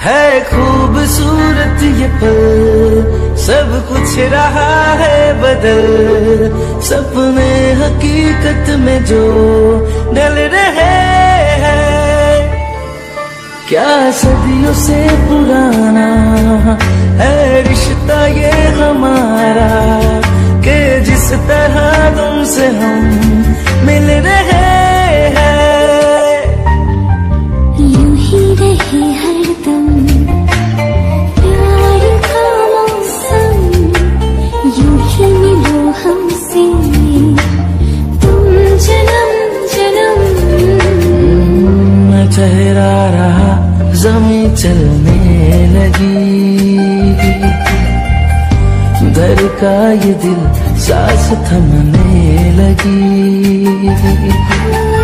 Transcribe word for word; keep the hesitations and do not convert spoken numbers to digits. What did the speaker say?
है खूबसूरत ये पल, सब कुछ रहा है बदल, सपने हकीकत में जो ढल रहे हैं। क्या सदियों से पुराना है रिश्ता ये हमारा, कि जिस तरह तुमसे हम मिल रहे हैं। यूं ही रहे हरदम प्यार का मौसम, यूं ही मिलो हमसे तुम जन्म जन्म। मैं ठहरा रहा ज़मीं चलने लगी, दर का ये दिल सांस थमने लगी।